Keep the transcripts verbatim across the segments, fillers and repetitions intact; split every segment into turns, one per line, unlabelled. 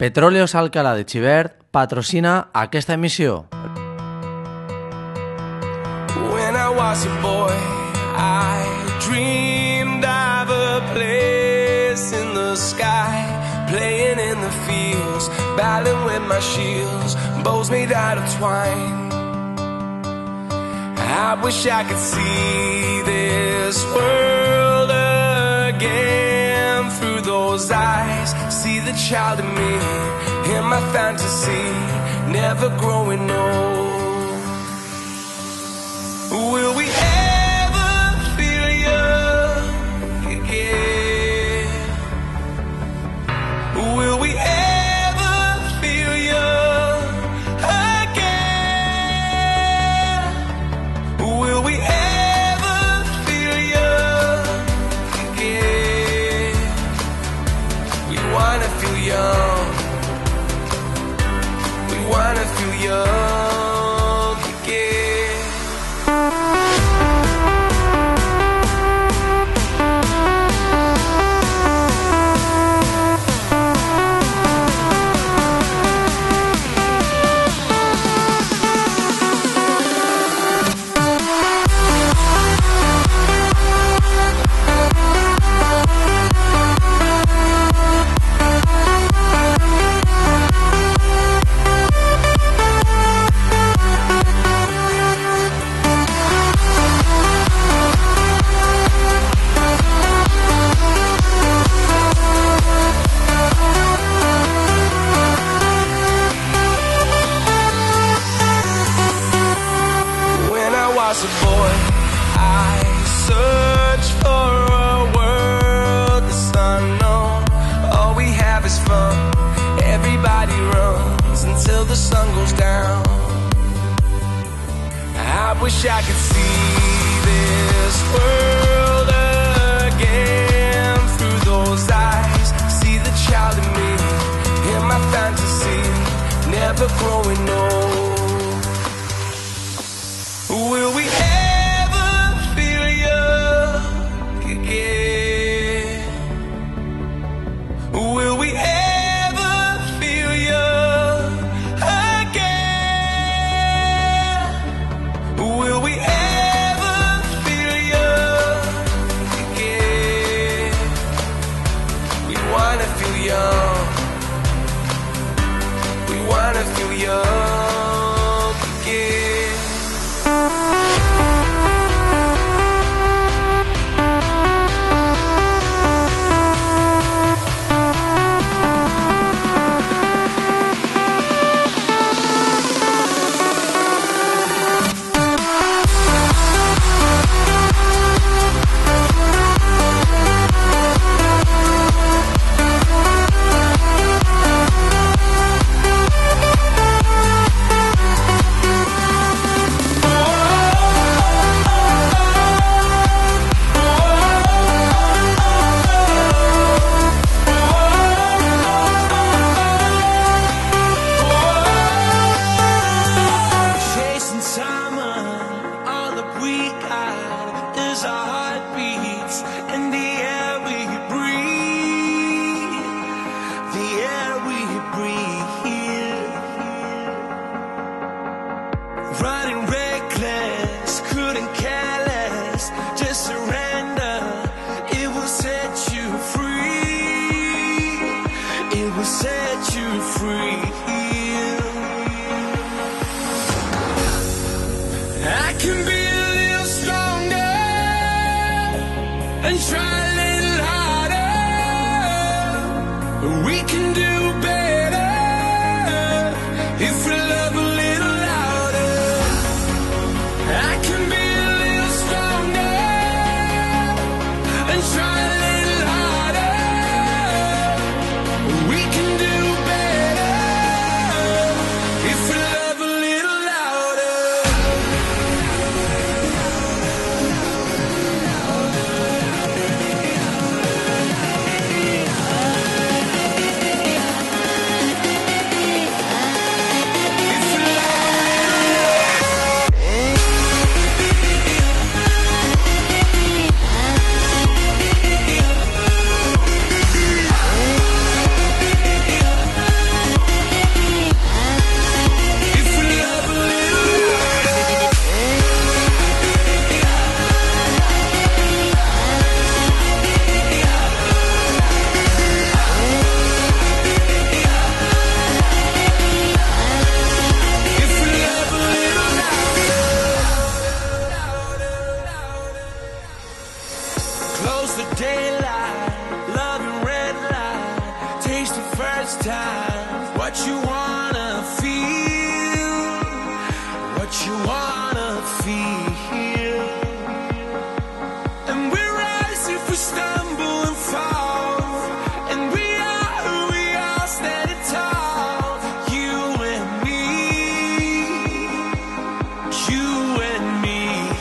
Petróleos Alcalá de Xivert patrocina aquesta emissió.
When I was a boy, I dreamed of a place in the sky, playing in the fields, battling with my shields, bows made out of twine. I wish I could see this world again through those eyes, see the child in me, in my fantasy, never growing old. Will we ever feel young again? Will we ever feel young again? Will we ever feel young again? We wanna feel young. We wanna feel young again. As a boy, I search for a world that's unknown. All we have is fun. Everybody runs until the sun goes down. I wish I could see this world again through those eyes, see the child in me, in my fantasy, never growing old. Will we ever feel young again? Will we ever feel young again? Will we ever feel young again? We wanna feel young. We wanna feel young again. Running reckless, couldn't care less, just surrender, it will set you free, it will set you free. I can be a little stronger and try a little harder, we can do better if we love a little. I can be a little stronger and try a little harder. We can do better if we love a little louder. knows the daylight, loving red light, taste the first time. What you wanna feel, what you wanna feel. And we rise if we stumble and fall, and we are who we are, standing tall. You and me, you and me.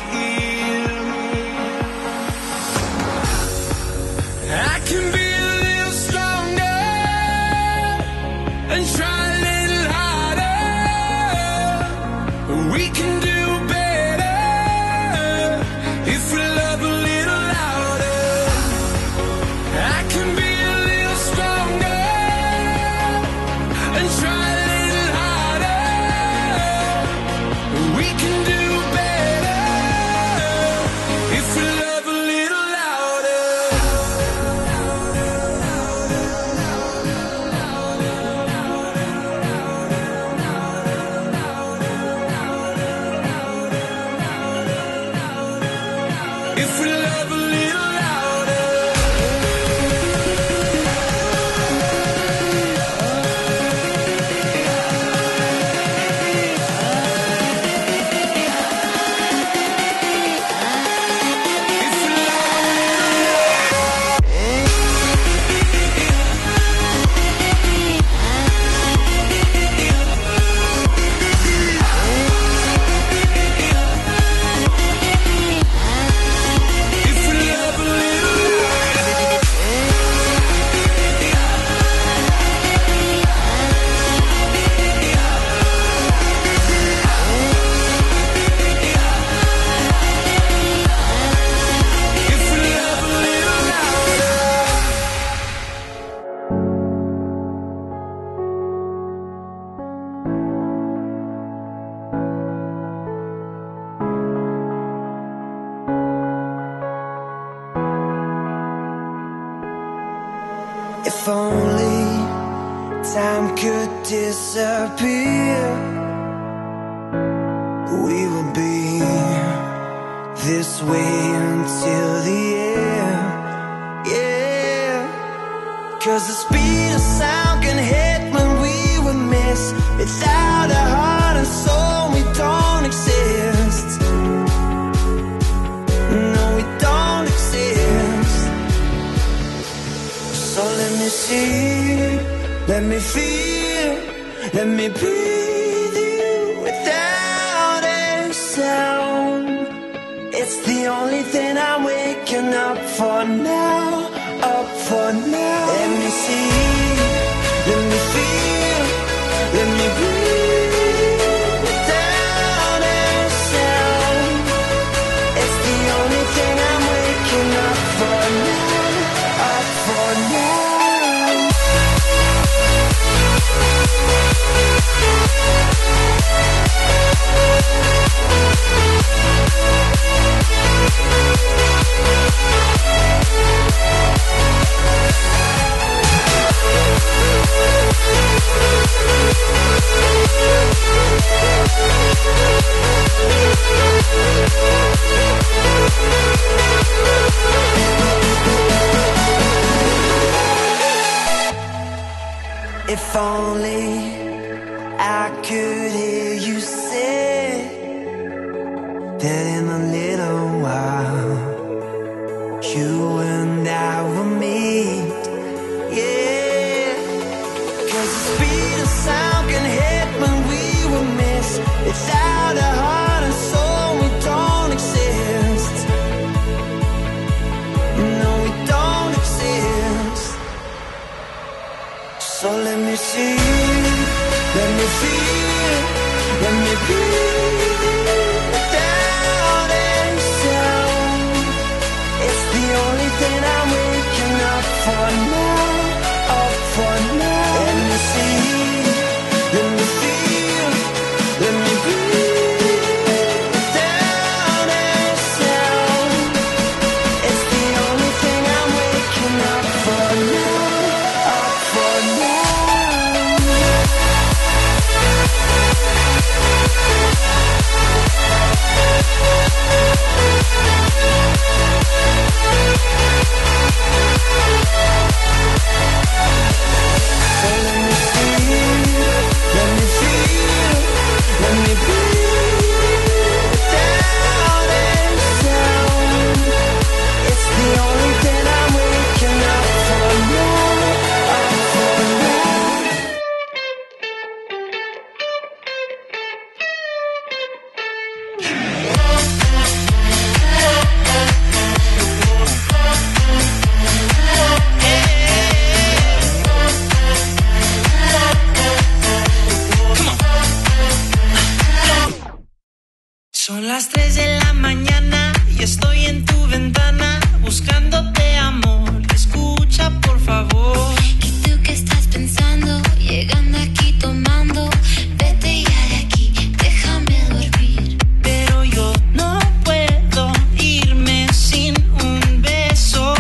I can be a little stronger and try a little harder. We can do better if we love a little louder. I can be a little stronger and try a little harder. We can do better if we love a little louder. If we love a little louder. If we If we love a little If we love a little louder. If only time could disappear, we would be this way until the end. Yeah, 'cause the speed of sound can hit when we would miss. Without a heart and soul, we don't exist. No, we don't exist. So let me see, let me feel, let me breathe you without a sound. It's the only thing I'm waking up for now, up for now. Let me see, let me feel, let me breathe without a sound. It's the only thing I'm waking up for now, up for now. If only I could hear you say that in a little while you and I will meet. Yeah, 'cause the speed of sound can hit when we will miss. Without a heart and soul, we don't exist. No, we don't exist. So let me see, let me feel, let me breathe without a sound. It's the only thing I'm waking up for now,
tres de la mañana y estoy en tu ventana buscándote amor. Escucha por favor.
¿Y tú qué estás pensando? Llegando aquí tomando. Vete ya de aquí, déjame dormir.
Pero yo no puedo irme sin un beso.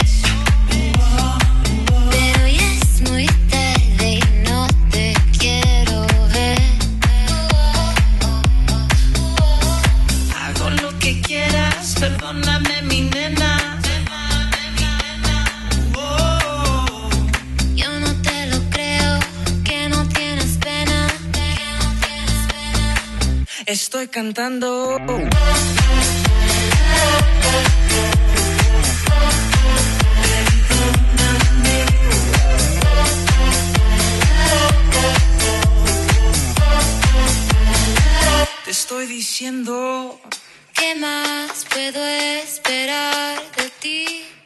Pero ya es muy tarde y no te quiero ver.
Hago lo que quieras, perdóname mi nena.
Yo no te lo creo, que no tienes pena.
Estoy cantando. Te estoy diciendo.
¿Qué más puedo esperar de ti?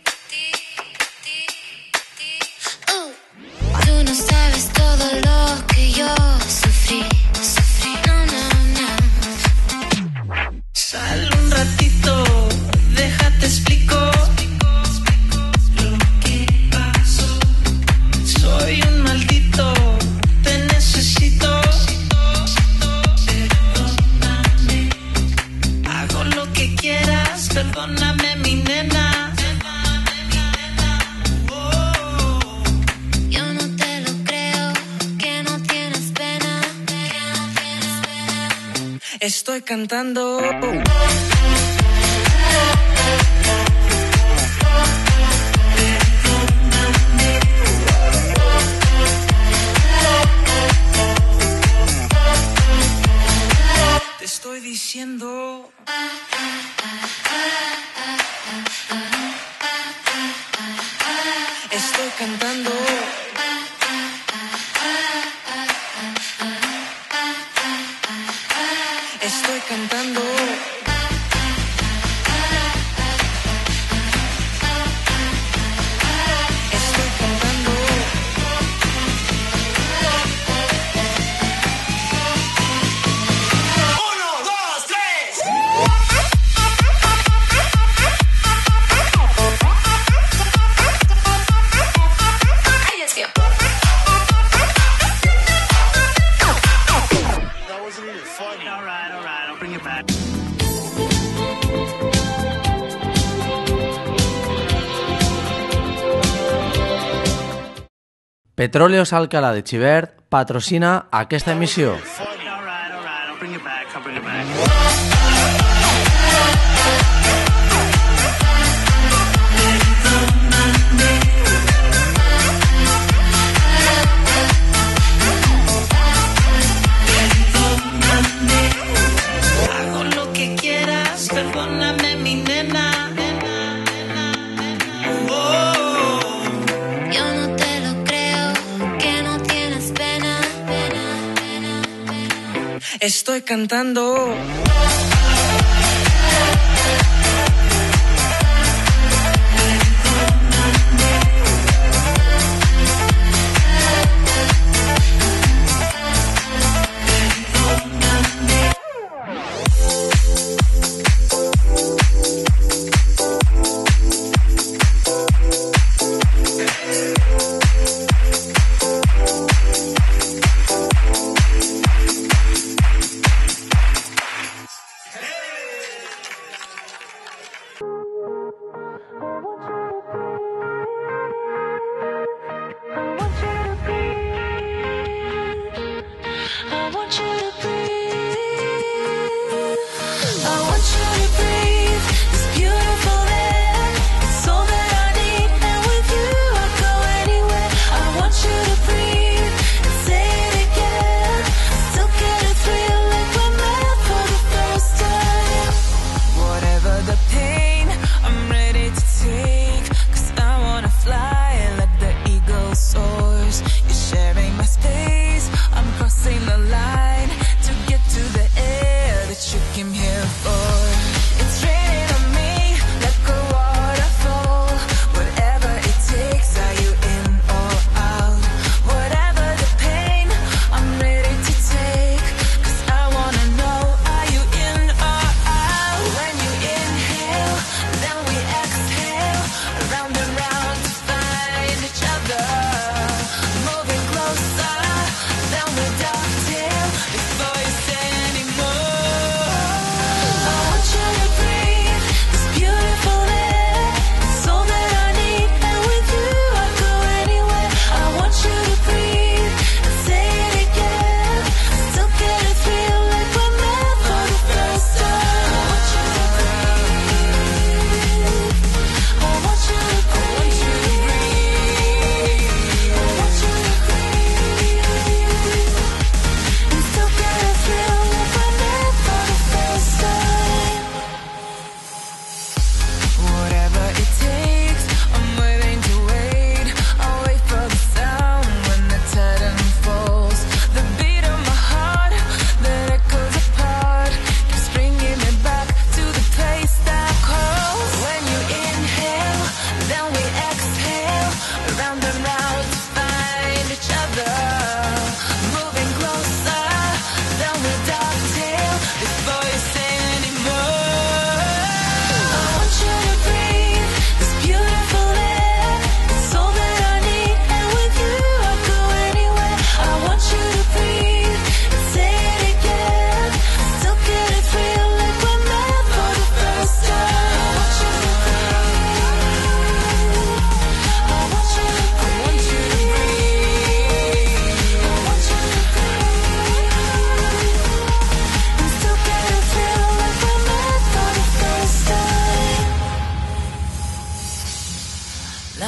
Uh. Tú no sabes todo lo que yo sufrí, sufrí, no, no, no.
Sal un ratito, déjate explico lo que pasó. Soy un maldito, te necesito. Perdóname, hago lo que quieras, perdóname mi nena.
Yo no te lo creo, que no tienes pena.
Estoy cantando. Te estoy diciendo. Estoy cantando. Estoy cantando. Estoy cantando. Uno, dos, tres.
Ay, Dios mío.
That wasn't even funny.
All right, all right, I'll bring it back.
Petróleos Alcalá de Xivert patrocina aquesta emissió.
All right, all right, I'll bring it back, I'll bring it back.
Hago lo que quieras, perdóname mi nena. Oh,
Yo no te lo creo, que no tienes pena.
estoy cantando.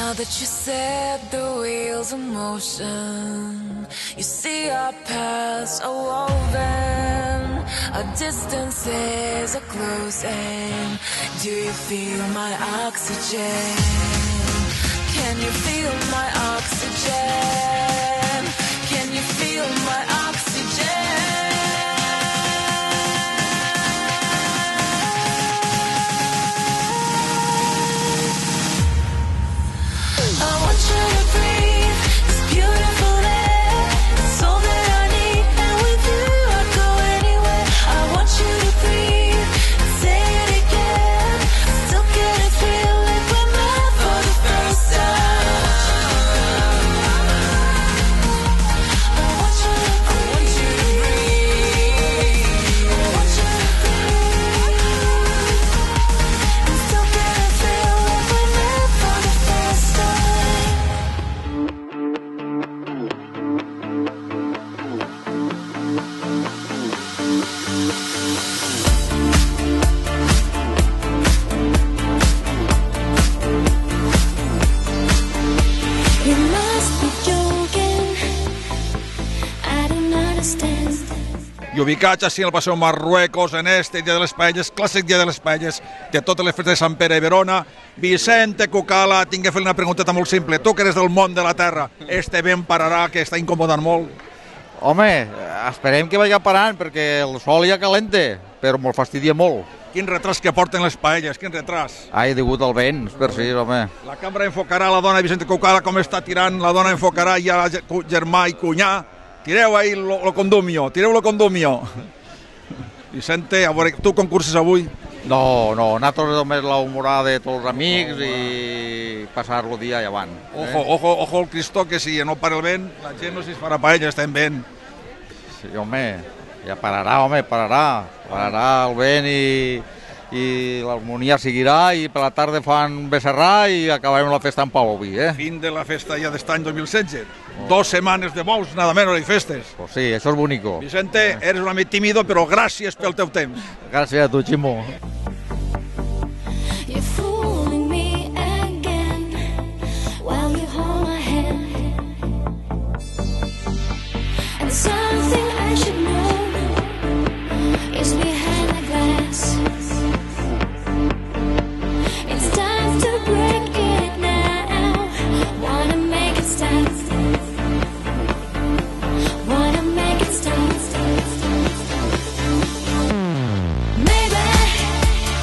Now that you set the wheels in motion, you see our paths are woven, our distances are closing. Do you feel my oxygen? Can you feel my oxygen? Can you feel my oxygen? I want you to breathe this beautiful air. It's all that I need, and with you I'd go anywhere. I want you to breathe and say it again. Still get it, feel like we're meant for the first time. I want you to breathe. I want you to breathe. And still get it, feel like we're meant for the first time. You must be joking. I don't understand.
I ubicats així al Paseo Marruecos, en este Dia de les Paelles, clàssic Dia de les Paelles, de totes les festes de Sant Pere i Verona. Vicente Cucala, tinc que fer una pregunteta molt simple. Tu que eres del món de la terra, este vent pararà, que està incomodant molt?
Home, esperem que vagi parant, perquè el sol ja calenta, però me'l fastidia molt.
Quin retras que porten les paelles, quin retras.
Ai, degut al vent, per si, home.
La cambra enfocarà la dona Vicente Cucala com està tirant, la dona enfocarà ja la germà i cunyà. Tireu ahí lo, lo condumio, tireu lo condumio. Vicente, a veure, tu concurses avui?
No, no, nosaltres només la humorada de tots els amics i passar el dia llevant. Eh?
Ojo, ojo, ojo el Cristó, que si no para el vent, la gent no si es farà paella, està en vent.
Sí, home, ja pararà, home, pararà. Pararà el vent i, i l'harmonia seguirà i per la tarda fan becerrar i acabarem la festa en pau avui, eh?
Fin de la festa ja d'estany dos mil setze. Oh. Dos setmanes de bous, nada menos, i festes.
Pues sí, això és bonico.
Vicente, eres un amic tímido, però gràcies pel teu temps.
Gràcies a tu, Ximo.
You're fooling me again while you hold my hand. And something I should know is behind the glass. It's time to break it now. Wanna make it stop. Wanna make it stop. Maybe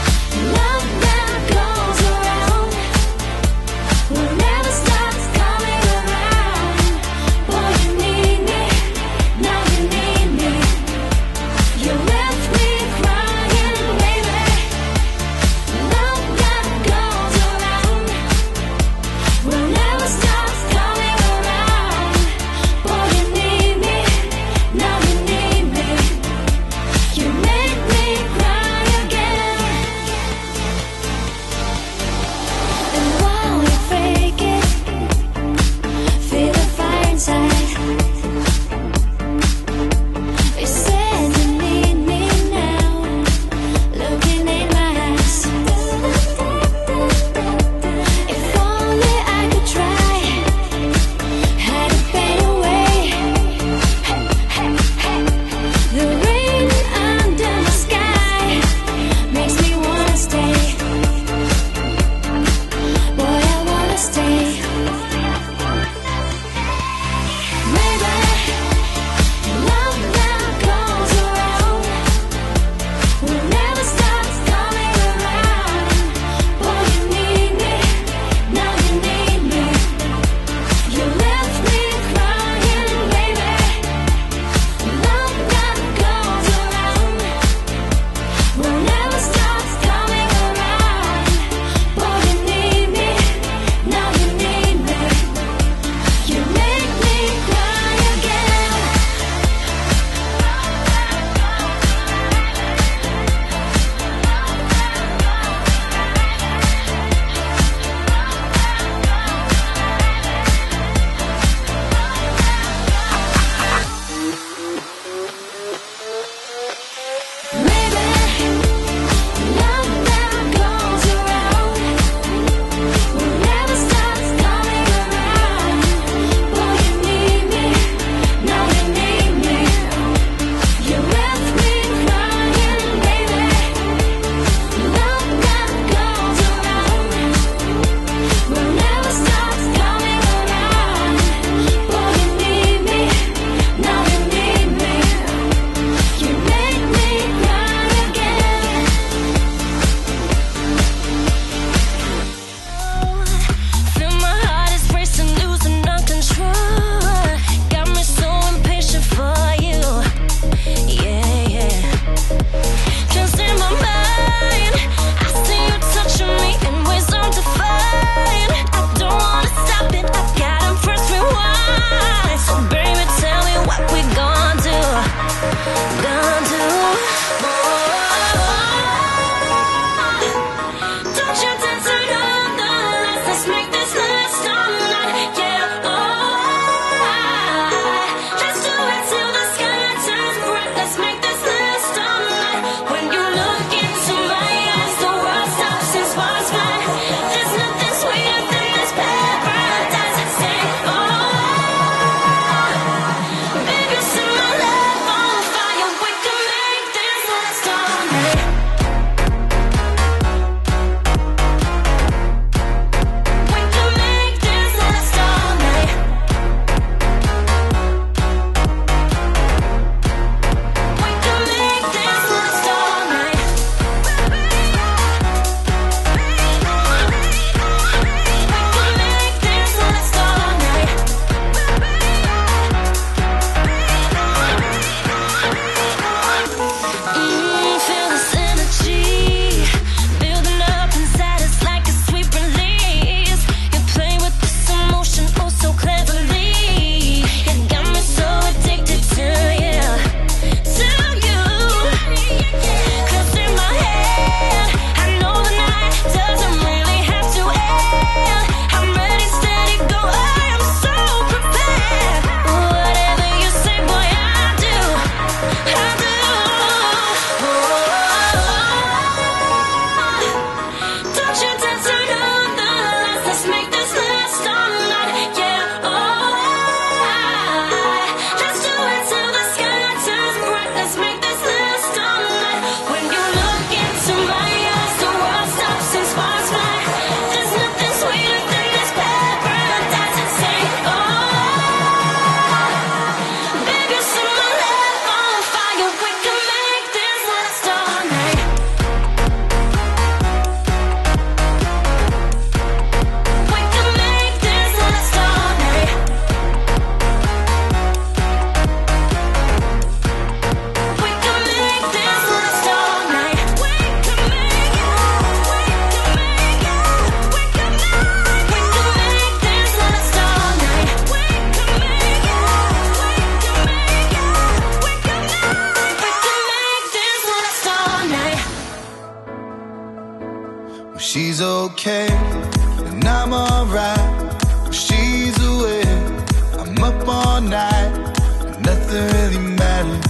When she's okay, and I'm alright. When she's away, I'm up all night, and nothing really matters.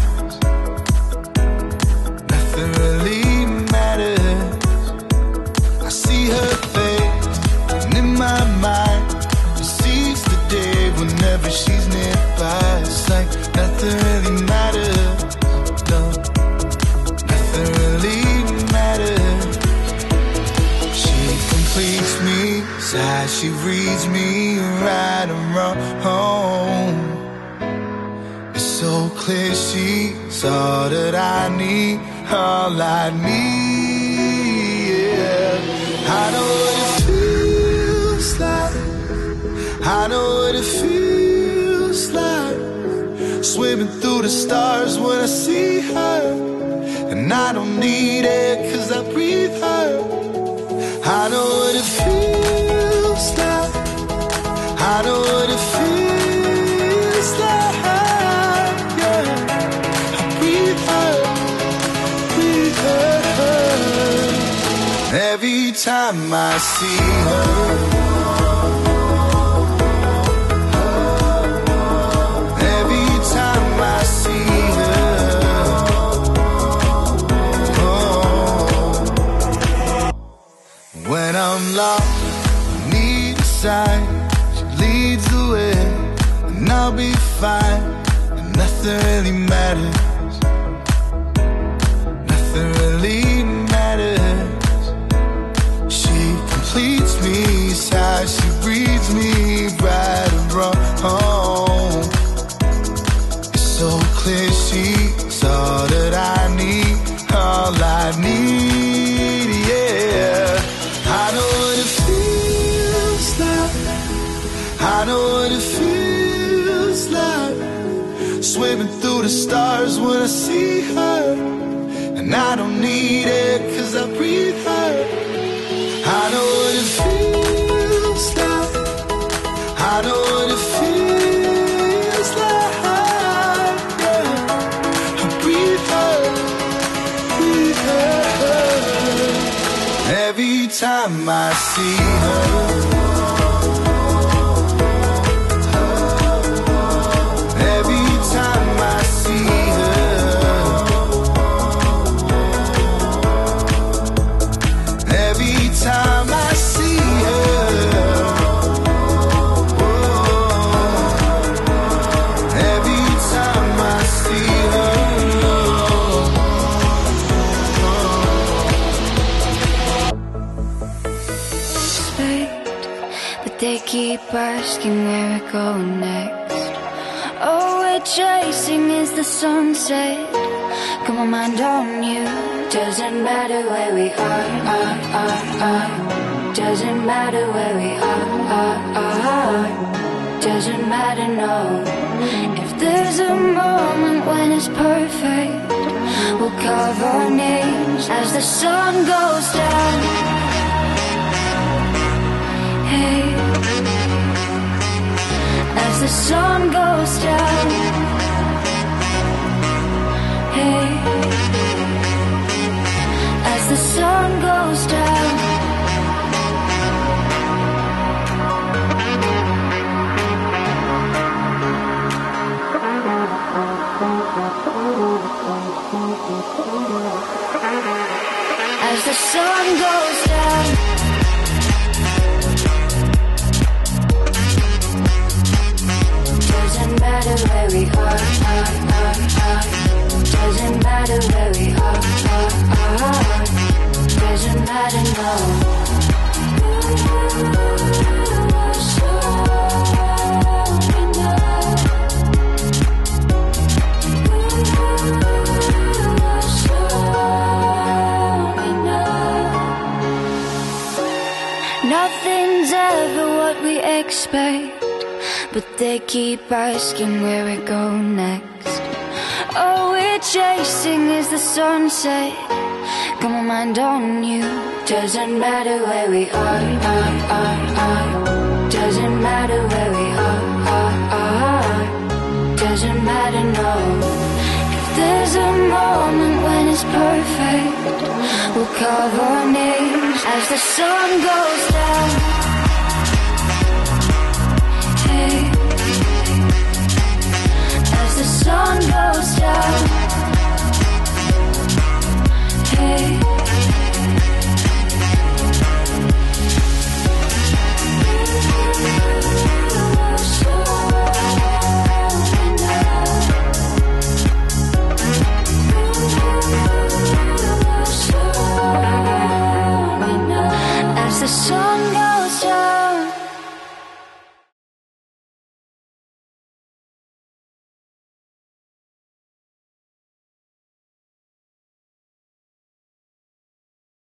Nothing really matters. I see her face, and in my mind, she sees the day whenever she's nearby. It's like nothing really matters. No, nothing really matters. She completes me, sighs, she reads me right and wrong. It's so clear she's all that I need, all I need. Yeah. I know what it feels like. I know what it feels like. Swimming through the stars when I see her, and I don't need it 'cause I breathe her. I know what it feels like. I know what it feels like. Yeah. I breathe her, breathe her. Every time I see her, every time I see her, oh. When I'm lost, need a sign, she leads the way, and I'll be fine, and nothing really matters, nothing really matters. She completes me, sighs, she reads me right and wrong. It's so clear she's all that I need, all I need, yeah. I know what it feels like. I know what it feels like. Swimming through the stars when I see her, and I don't need it 'cause I breathe her. I know what it feels like. I know what it feels like. Yeah. I breathe her, breathe her. Every time I see her, every time I see her, every time I see her, oh, every time I see her,
but they keep asking where we go next. Oh, we're chasing as the sunset. Got my mind on you. Doesn't matter where we are, are, are, are. Doesn't matter where we are, are, are. Doesn't matter, no. If there's a moment when it's perfect, we'll carve our names as the sun goes down. Hey, as the sun goes down. Hey, as the sun goes down. As the sun goes down. Doesn't matter where we are, are, are, are. Doesn't matter where we are, are, are. Doesn't matter, no. Nothing's ever what we expect, but they keep asking where we go next. Oh, we're chasing as the sunset. Got my mind on you. Doesn't matter where we are, are, are, are. Doesn't matter where we are, are, are. Doesn't matter, no. If there's a moment when it's perfect, we'll carve our names as as the sun goes down. Hey, as the sun goes down. Hey, as the sun